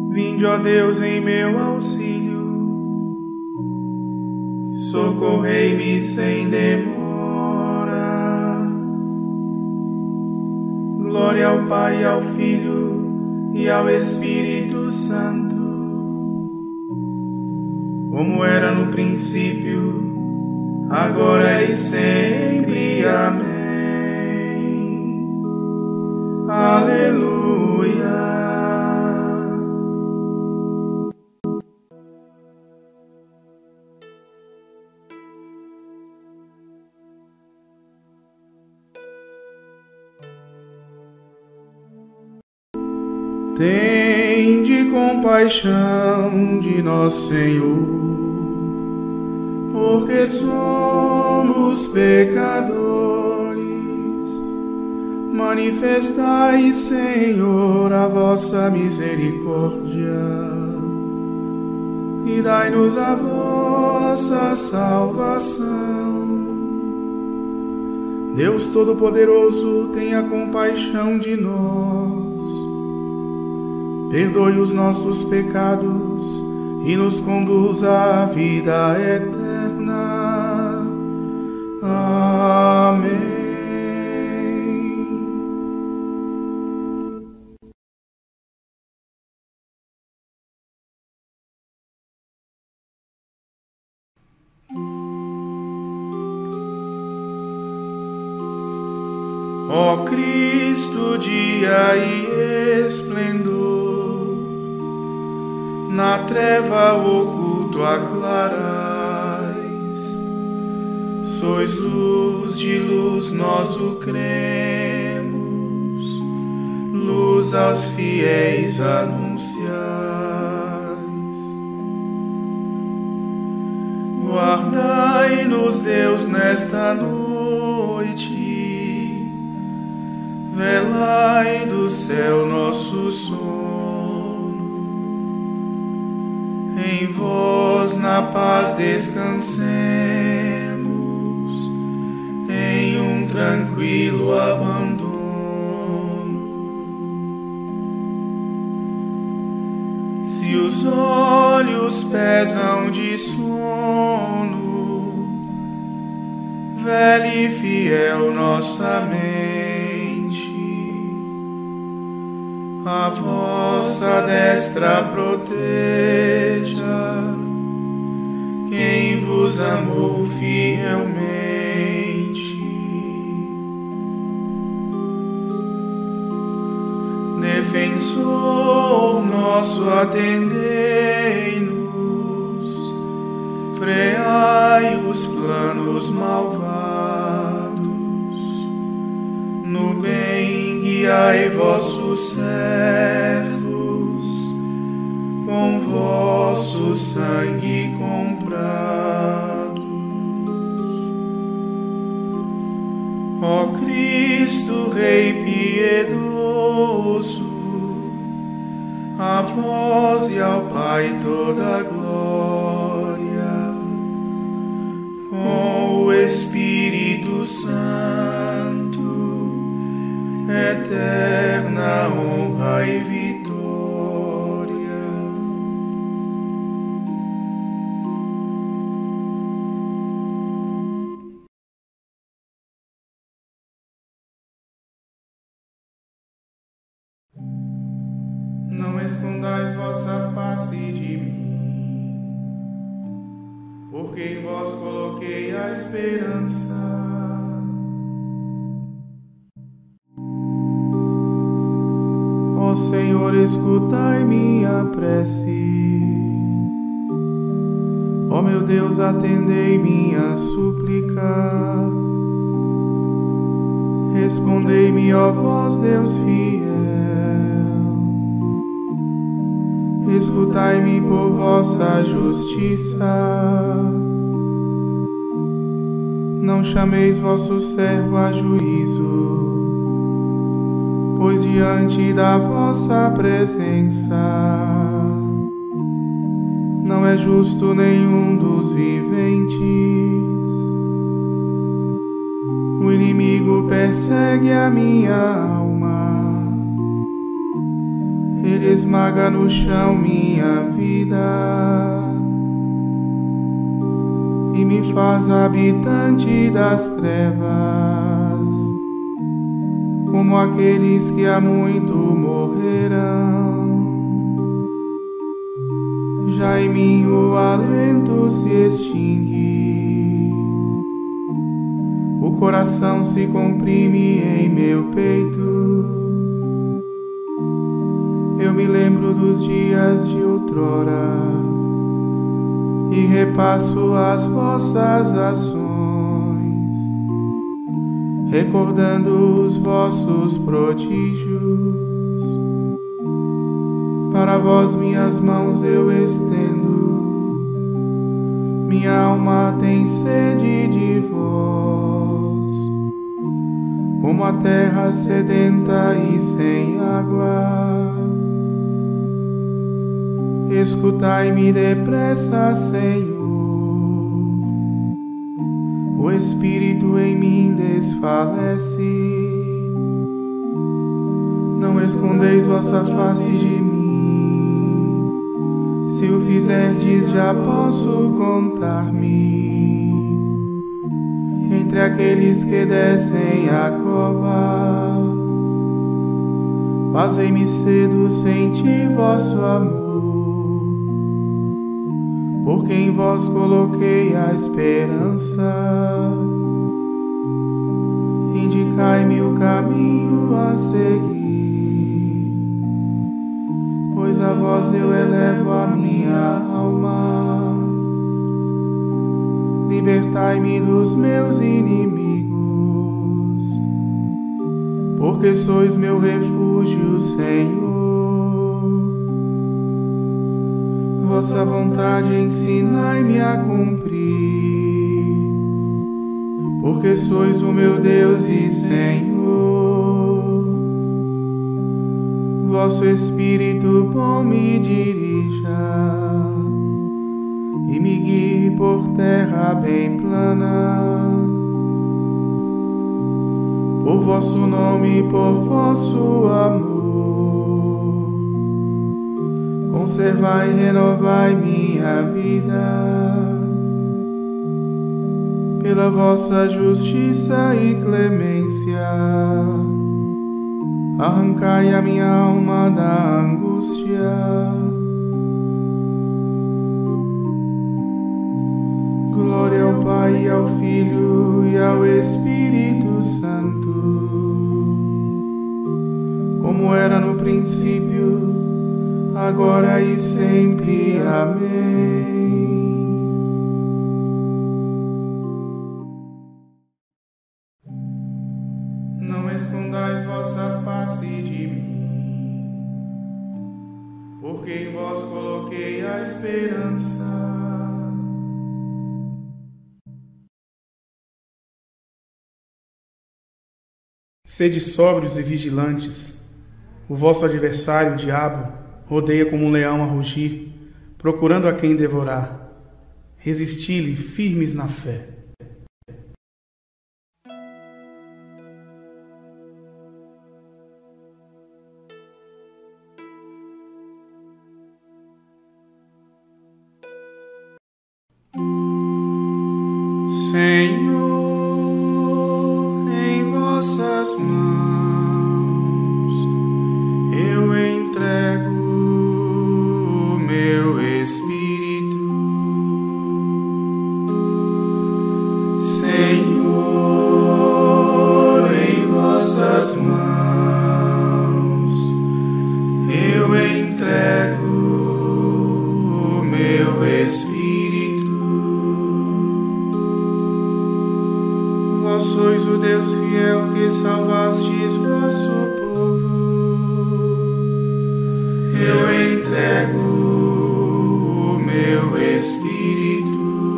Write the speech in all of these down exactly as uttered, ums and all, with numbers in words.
Vinde, ó Deus, em meu auxílio, socorrei-me sem demora. Glória ao Pai, ao Filho e ao Espírito Santo, como era no princípio, agora e sempre. Amém. Aleluia. Tende compaixão de nosso Senhor, porque somos pecadores. Manifestai, Senhor, a vossa misericórdia e dai-nos a vossa salvação. Deus Todo-Poderoso, tenha compaixão de nós. Perdoe os nossos pecados e nos conduza à vida eterna. Amém. Ó Cristo, dia e esplendor, na treva oculto aclarais. Sois luz de luz, nós o cremos, luz aos fiéis anunciais. Guardai-nos, Deus, nesta noite, velai do céu nosso sono. Em vós na paz descansemos, em um tranquilo abandono. Se os olhos pesam de sono, velha e fiel nossa mente, a vossa destra proteja quem vos amou fielmente. Defensor nosso, atendei-nos, freai os planos malvados, no bem guiai vossos servos, com vosso sangue comprados. Ó Cristo, Rei piedoso, a vós e ao Pai toda a glória, com o Espírito Santo, eterna honra e vitória. Não escondais vossa face de mim, porque em vós coloquei a esperança. Ó Senhor, escutai minha prece. Ó meu Deus, atendei minha súplica. Respondei-me, ó vós, Deus fiel. Escutai-me por vossa justiça. Não chameis vosso servo a juízo, pois diante da vossa presença não é justo nenhum dos viventes. O inimigo persegue a minha alma, ele Ele esmaga no chão minha vida e me faz habitante das trevas, como aqueles que há muito morreram. Já em mim o alento se extingue, o coração se comprime em meu peito. Eu me lembro dos dias de outrora e repasso as vossas ações, recordando os vossos prodígios. Para vós minhas mãos eu estendo, minha alma tem sede de vós, como a terra sedenta e sem água. Escutai-me depressa, Senhor, o Espírito em mim desfalece. Não escondeis vossa face de mim, se o fizerdes já posso contar-me entre aqueles que descem a cova. Fazei-me cedo sentir vosso amor, porque em vós coloquei a esperança. Indicai-me o caminho a seguir, pois a vós eu elevo a minha alma. Libertai-me dos meus inimigos, porque sois meu refúgio, Senhor. Vossa vontade ensinai-me a cumprir, porque sois o meu Deus e Senhor. Vosso Espírito bom me dirija e me guie por terra bem plana. Por vosso nome e por vosso amor, conservai e renovai minha vida. Pela vossa justiça e clemência, arrancai a minha alma da angústia. Glória ao Pai, e ao Filho e ao Espírito Santo, como era no princípio, agora e sempre. Amém. Não escondais vossa face de mim, porque em vós coloquei a esperança. Sede sóbrios e vigilantes. O vosso adversário, o diabo, rodeia como um leão a rugir, procurando a quem devorar. Resisti-lhe firmes na fé. Senhor, em vossas mãos eu entrego o meu espírito. Senhor, em vossas mãos eu entrego o meu espírito. Vós sois o Deus fiel que salvastes vosso povo. Eu entrego o meu espírito.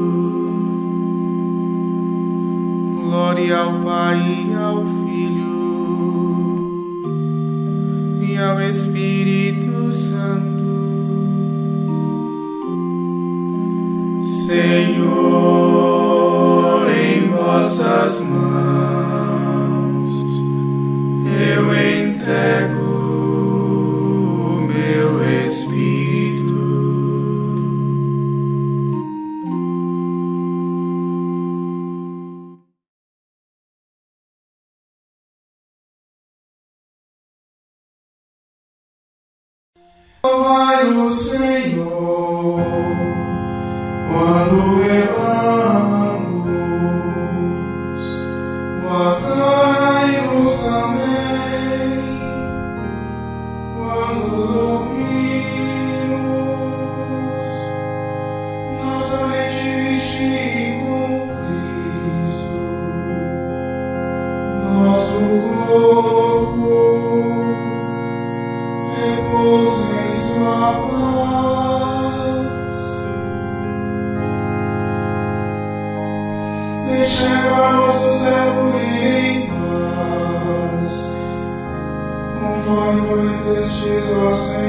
Glória ao Pai e ao Filho e ao Espírito Santo. Senhor, em vossas mãos eu entrego o meu Louvai o Senhor quando velamos, guardai-nos também quando dormimos. Nossa mente vigie com Cristo, nosso corpo repousa em sua paz. Deixai para vosso servo ir em paz, conforme prometestes, ó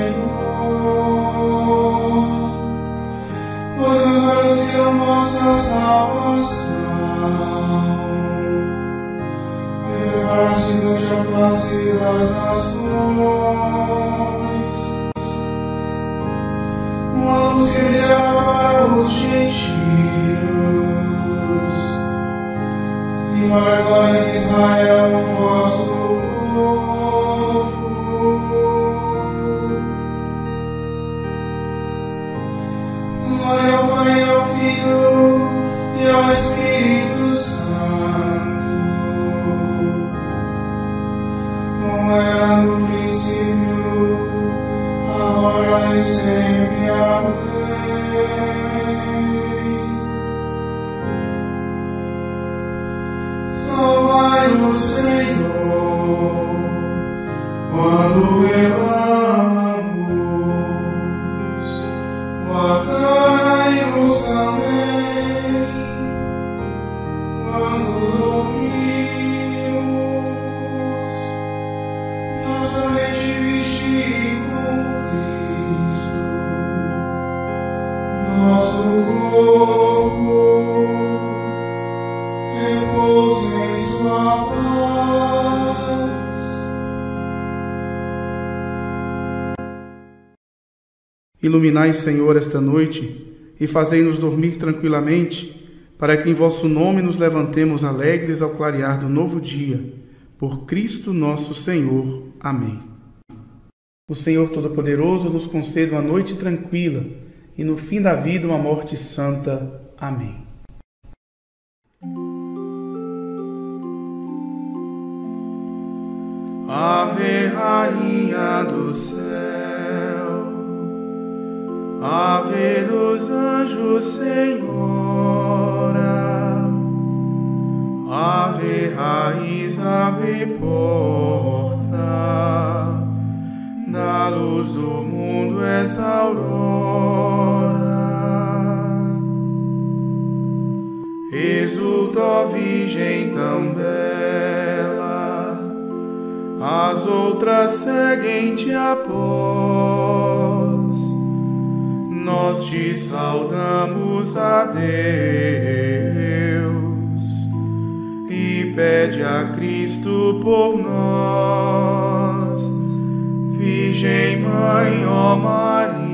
Senhor, pois os olhos viram vossa salvação, e preparastes ante a face das nações uma luz que brilhará para os gentios e para a glória de Israel, o vosso povo. Glória ao Pai, ao Filho e ao Espírito Santo, como era no princípio, agora e sempre. Amém. Louvai o Senhor quando velamos, guardai-nos também quando dormimos. Nossa mente vigie com Cristo, nosso corpo repousa em sua paz. Iluminai, Senhor, esta noite e fazei-nos dormir tranquilamente, para que em vosso nome nos levantemos alegres ao clarear do novo dia. Por Cristo nosso Senhor. Amém. O Senhor Todo-Poderoso nos conceda uma noite tranquila e no fim da vida uma morte santa. Amém. Ave, Rainha do céu, Ave dos anjos, Senhora, Ave raiz, Ave porta, da luz do mundo és a aurora. Exulta, ó Virgem tão bela, as outras seguem-te após. Nós te saudamos a Deus e pede a Cristo por nós. Virgem Mãe, ó Maria,